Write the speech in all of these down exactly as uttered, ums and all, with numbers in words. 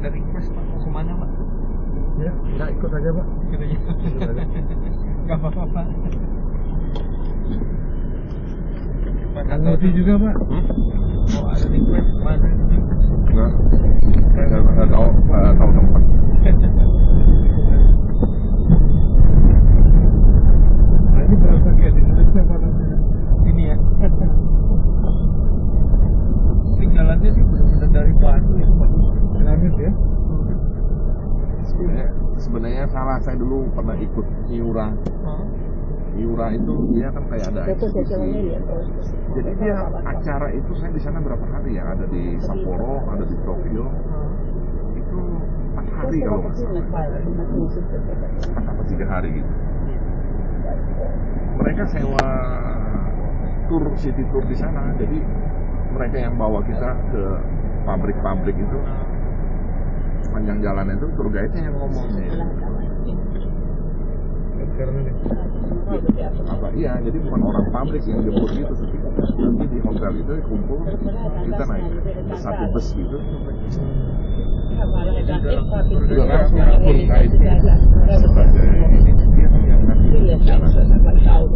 ada request Pak mau kemana Pak? Ya, kita ikut aja Pak. Ikut aja. Ikut aja. Gak apa-apa Pak. Pak ngerti juga Pak. Hmm? Mau ada request kemana? Enggak. Saya nggak tahu, nggak tahu tempat. Nah ini berasa kayak di Indonesia Pak nantinya. Ini ya. Ini jalannya sih benar-benar dari batu ya Pak. Piramid ya. Sebenarnya, sebenarnya salah, saya dulu pernah ikut Miura. Hah? Miura itu dia kan kayak ada eksekusi. Jadi dia acara itu saya di sana berapa hari ya? Ada di Sapporo, ada di Tokyo. Itu empat hari kalau nggak salah. Empat atau tiga hari gitu. Mereka sewa tour, city tour di sana. Jadi mereka yang bawa kita ke pabrik-pabrik itu. Panjang jalan itu tour guide-nya yang ngomong nih. Karena nih. Apa iya, jadi bukan orang pabrik yang jemput gitu, nanti di hotel itu kumpul, kita naik satu bus gitu, juga langsung tour guide sebagai yang nanti jalan.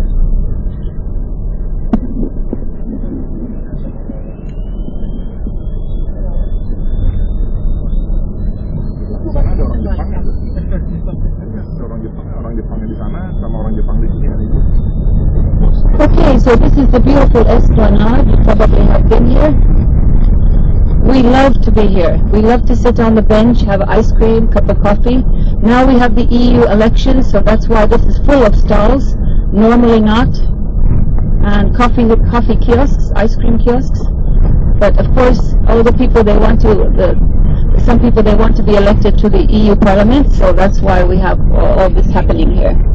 Di sana ada orang Jepang ya? Ada orang Jepang, orang Jepangnya di sana sama orang Jepang di sini ada itu. Okay, so this is the beautiful Esplanade. You probably have been here. We love to be here. We love to sit on the bench, have ice cream, cup of coffee. Now we have the E U elections, so that's why this is full of stalls. Normally not. And coffee, coffee kiosks, ice cream kiosks. But of course, all the people they want to, the, some people they want to be elected to the E U Parliament, so that's why we have all, all this happening here.